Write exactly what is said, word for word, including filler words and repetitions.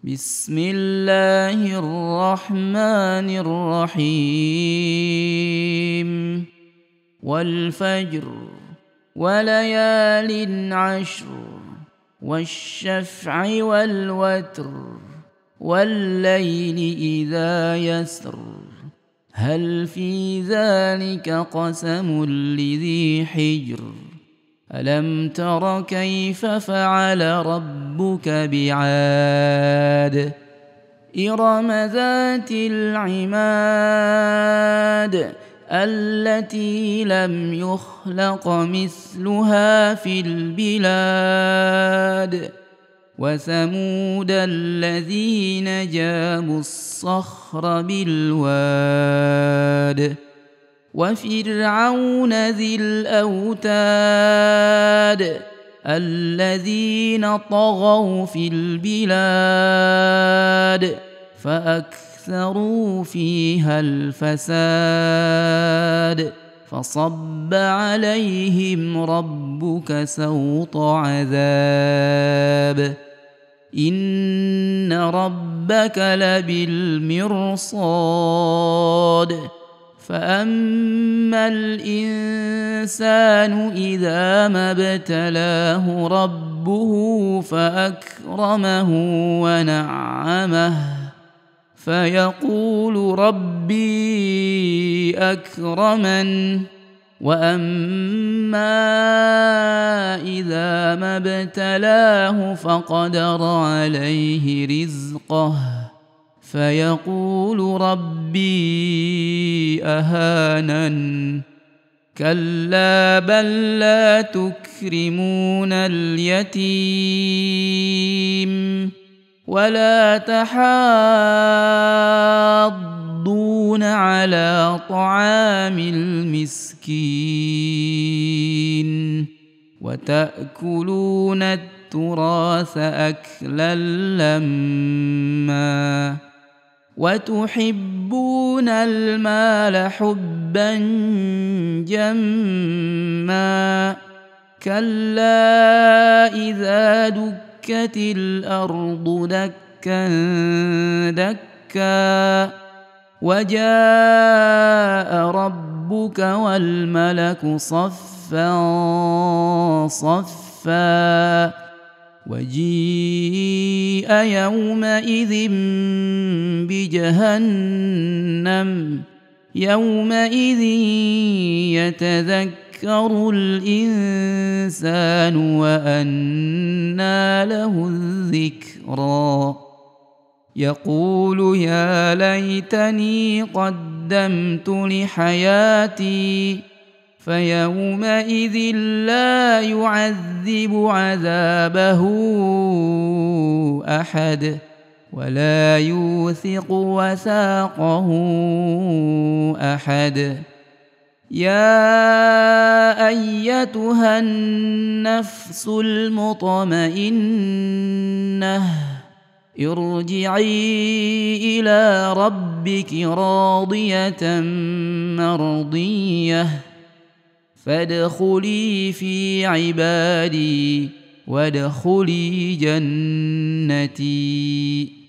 بسم الله الرحمن الرحيم والفجر وليال عشر والشفع والوتر والليل إذا يسر هل في ذلك قسم لذي حجر ألم تر كيف فعل ربك بعاد إرم ذات العماد التي لم يخلق مثلها في البلاد وثمود الذين جابوا الصخر بالواد وفرعون ذي الأوتاد الذين طغوا في البلاد فأكثروا فيها الفساد فصب عليهم ربك سوط عذاب إن ربك لبالمرصاد فأما الإنسان إذا ما ابتلاه ربه فأكرمه ونعمه فيقول ربي أكرمن وأما إذا ما ابتلاه فقدر عليه رزقه فيقول ربي أهانن كلا بل لا تكرمون اليتيم ولا تحاضون على طعام المسكين وتأكلون التراث أكلا لما وتحبون المال حبا جما كلا إذا دكت الأرض دكا دكا وجاء ربك والملك صفا صفا وجيء يومئذ بجهنم يومئذ يتذكر الإنسان وأنى له الذكرى يقول يا ليتني قدمت لحياتي فيومئذ لا يعذب عذابه أحد ولا يوثق وثاقه أحد يا أيتها النفس المطمئنة ارجعي إلى ربك راضية مرضية فادخلي في عبادي وادخلي جنتي.